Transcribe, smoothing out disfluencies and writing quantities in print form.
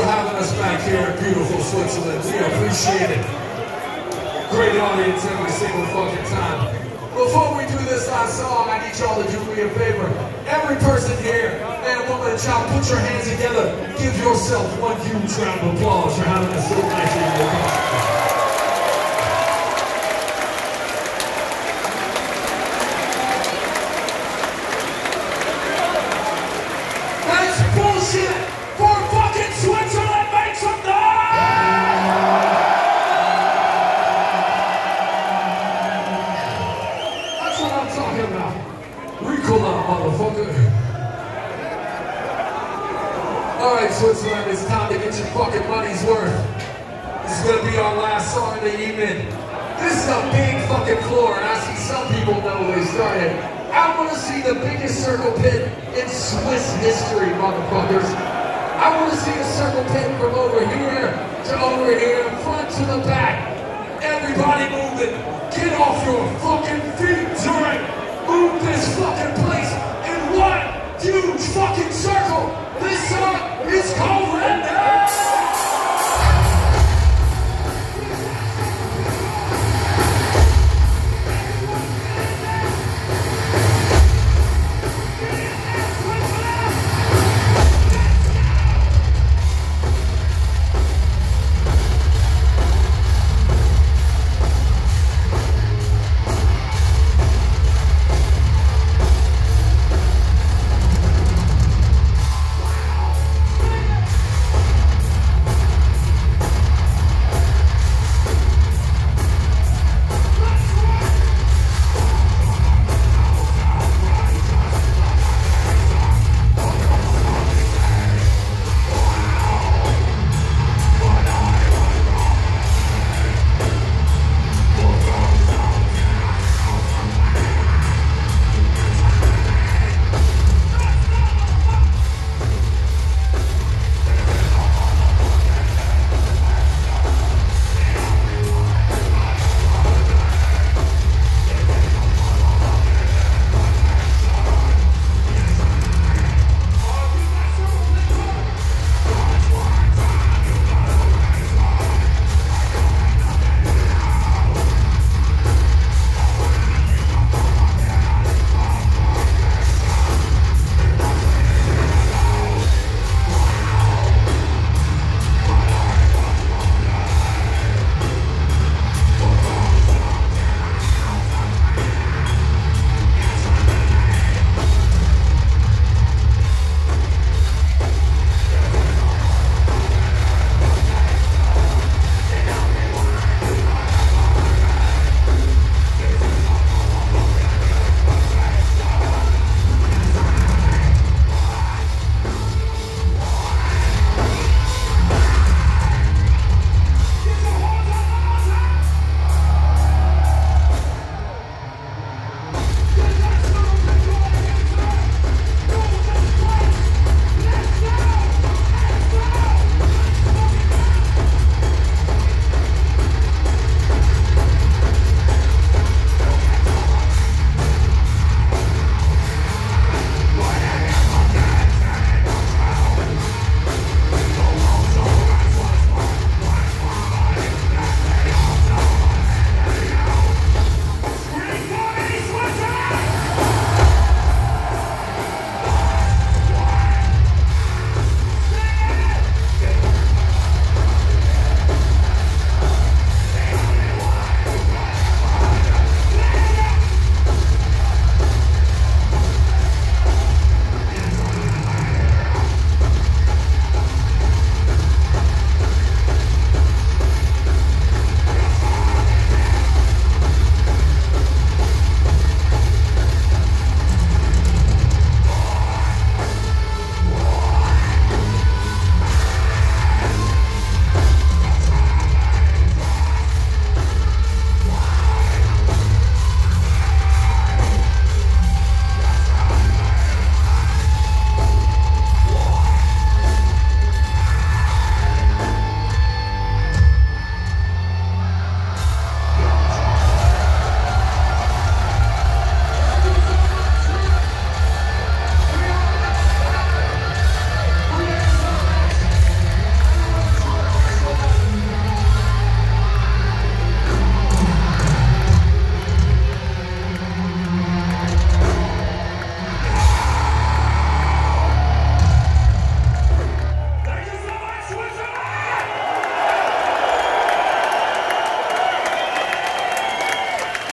having us back here in beautiful Switzerland. We appreciate it. Great audience every single fucking time. Before we do this last song, I need y'all to do me a favor. Every person here, man, woman, and child, put your hands together. Give yourself one huge round of applause for having us so nice in your country. For fucking Switzerland, make some noise! That's what I'm talking about. Ricola, motherfucker. Alright, Switzerland, it's time to get your fucking money's worth. This is gonna be our last song of the evening. This is a big fucking floor, and I see some people know they started. I want to see the biggest circle pit in Swiss history, motherfuckers. I want to see a circle pit from over here to over here, front to the back. Everybody moving. Get off your fucking feet, Zurich. Move this fucking place in one huge fucking circle. This song is called Red Now.